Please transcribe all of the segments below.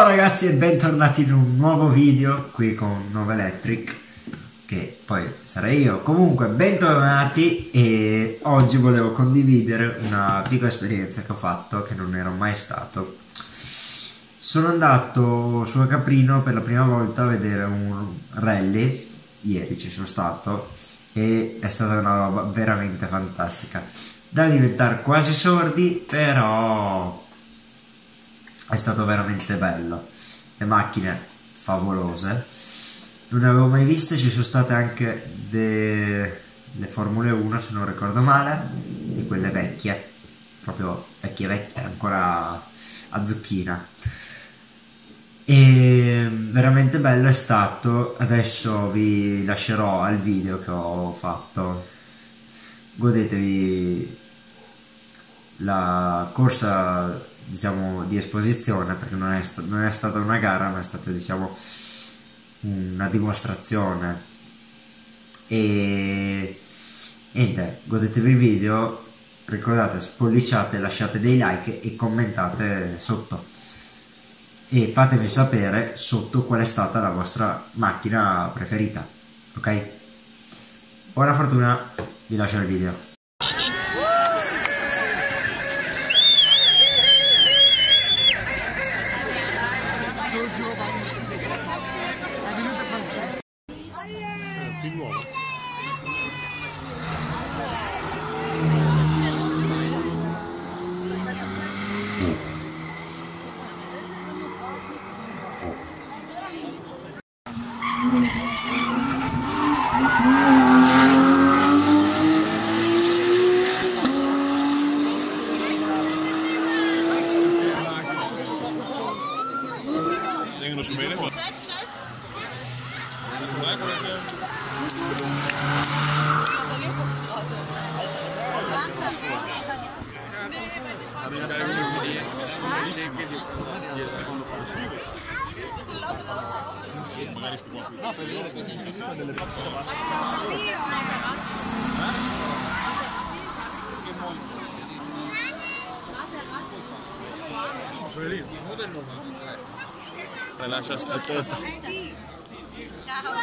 Ciao ragazzi e bentornati in un nuovo video qui con Novelectric, che poi sarei io. Comunque bentornati, e oggi volevo condividere una piccola esperienza che ho fatto, che non ero mai stato. Sono andato su a Caprino per la prima volta a vedere un rally, ieri ci sono stato, e è stata una roba veramente fantastica, da diventare quasi sordi, però è stato veramente bello. Le macchine favolose, non ne avevo mai viste. Ci sono state anche le Formule 1, se non ricordo male, di quelle vecchie, proprio vecchie vecchie, ancora a zucchina, e veramente bello è stato. Adesso vi lascerò al video che ho fatto, godetevi la corsa, diciamo, di esposizione, perché non è stata una gara, ma è stata, diciamo, una dimostrazione. E niente, godetevi il video, ricordate, spolliciate, lasciate dei like e commentate sotto, e fatemi sapere sotto qual è stata la vostra macchina preferita, ok? Buona fortuna, vi lascio il video. Di nuovo. Vengono su bene qua. Magari sti qua. No, per delle la lascia stretta. Ciao.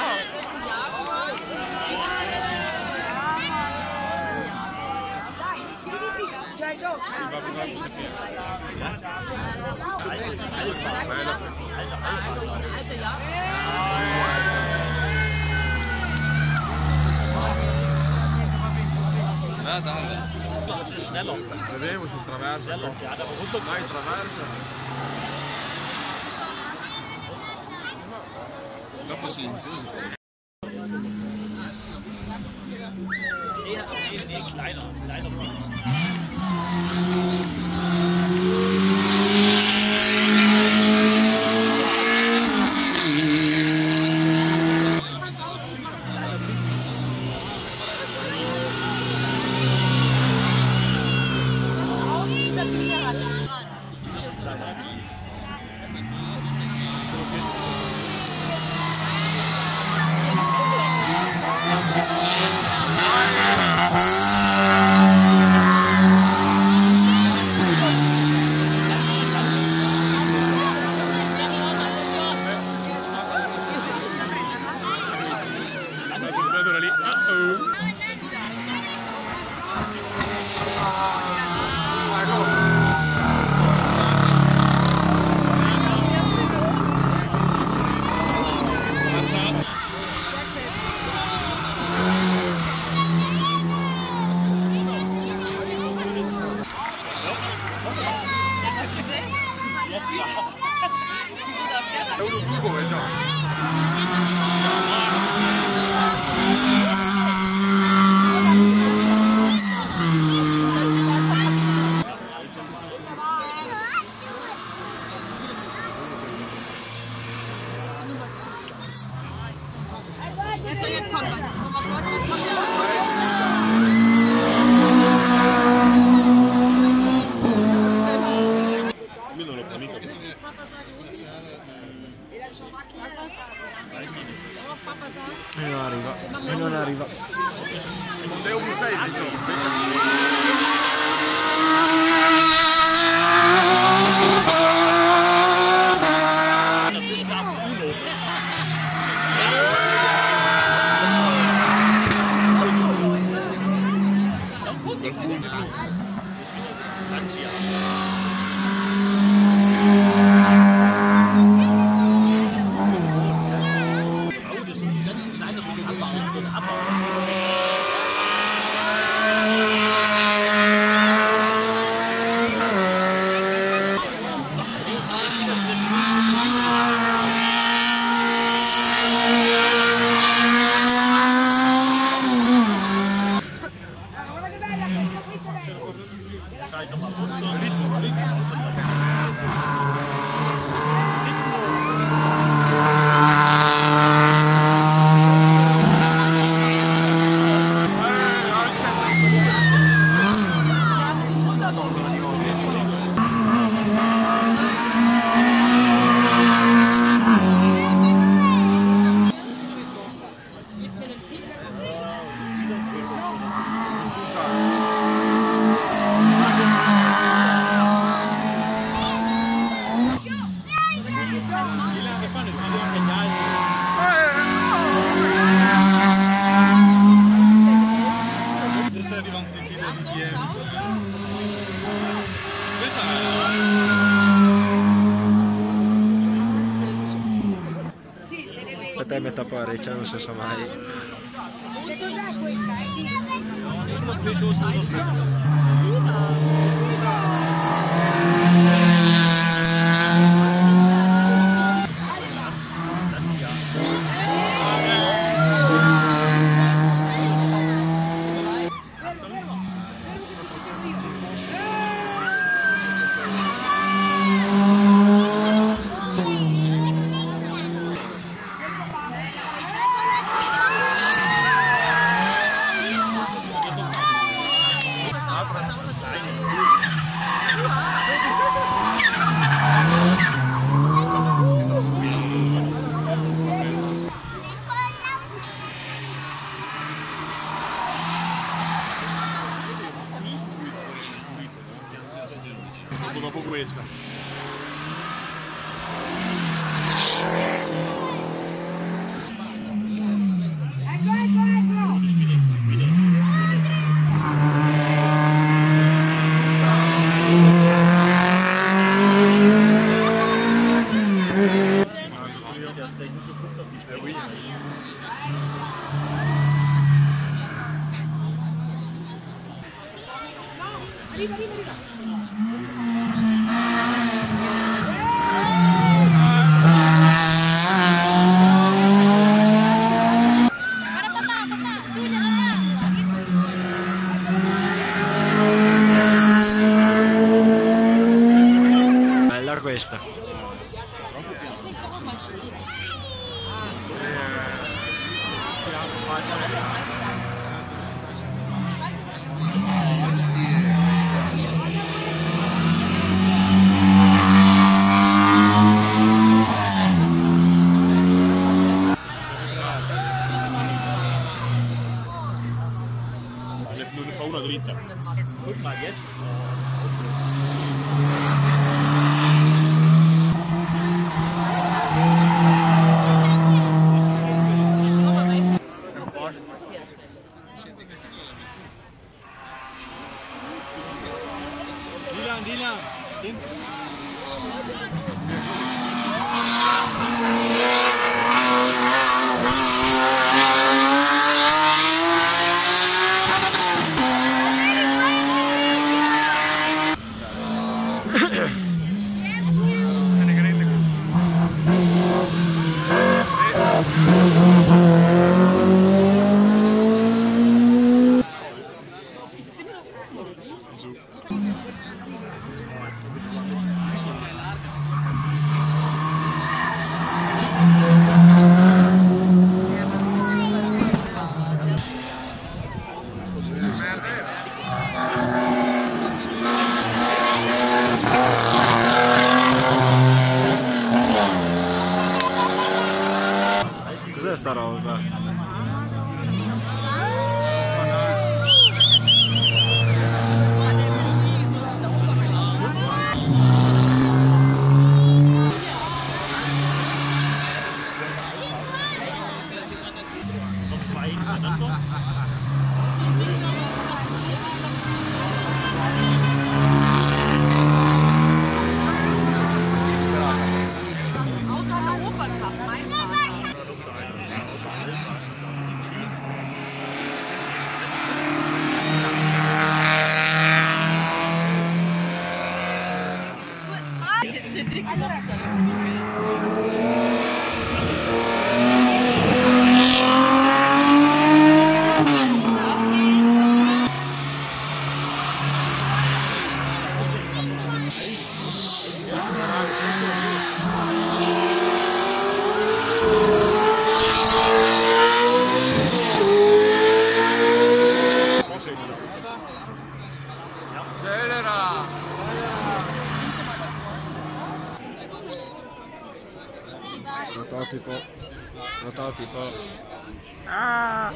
Vedevo sul traverso. Dai, traverso. Troppo silenzioso. È uno tubo, è già. Jetzt kommt was. Io non l'ho finito. E non arriva, e non arriva. Non devo un 6 di gioco. fanno il video anche gli altri. Adesso arriva un tentino di DM. Questa A te metà parecchia, non si sa mai. Che cos'è questa? dopo questa. Bella questa. Ne fa una dritta. Dylan, senti? Cos'è sta roba? Prototipo. Ah!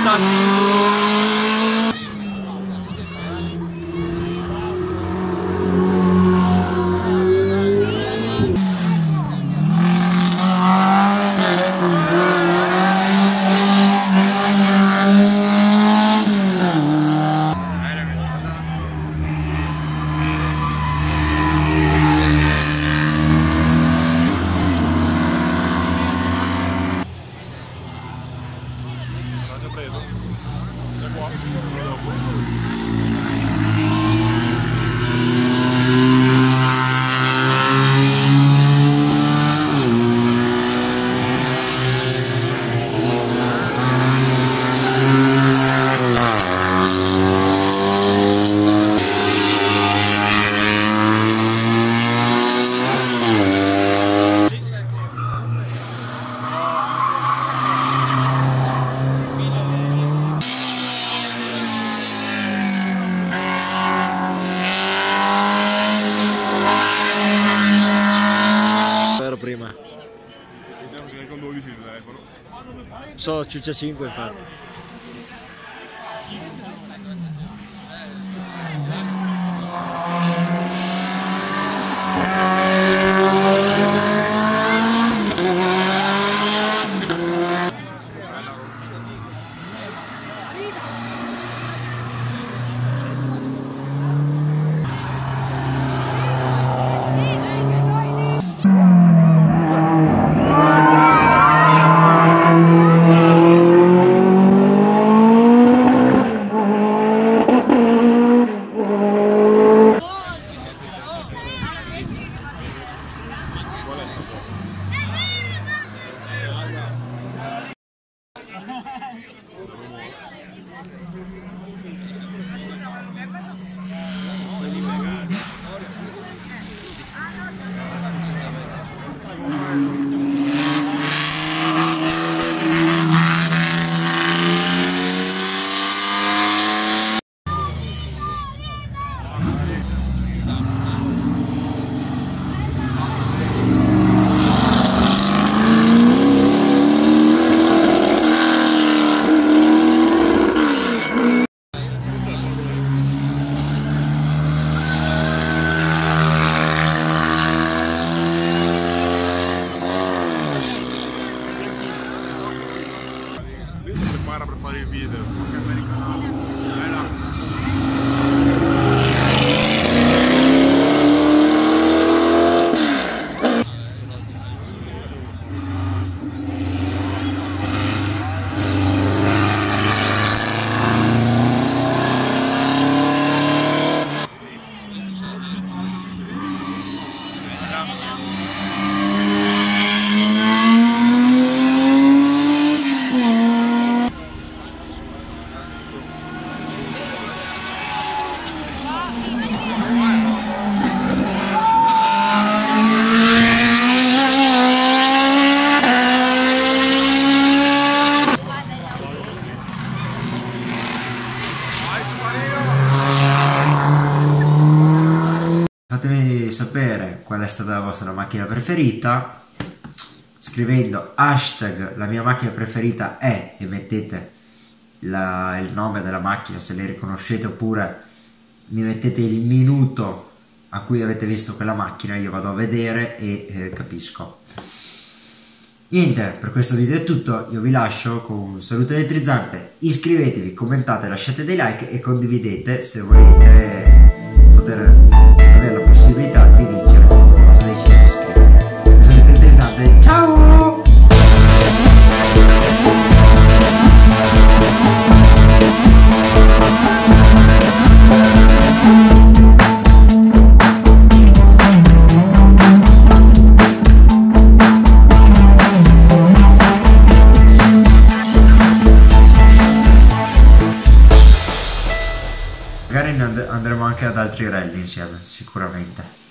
Prima vediamo se ne con 12 il telefono. so Ciuccia 5 infatti. Per fare il video americano. Fatemi sapere qual è stata la vostra macchina preferita scrivendo hashtag la mia macchina preferita è e mettete il nome della macchina se le riconoscete, oppure mi mettete il minuto a cui avete visto quella macchina, io vado a vedere e capisco. Niente, per questo video è tutto, io vi lascio con un saluto elettrizzante, iscrivetevi, commentate, lasciate dei like e condividete se volete poter avere la possibilità di vincere il concorso dei 100 iscritti. Un saluto elettrizzante, ciao! Magari andremo anche ad altri rally insieme, sicuramente.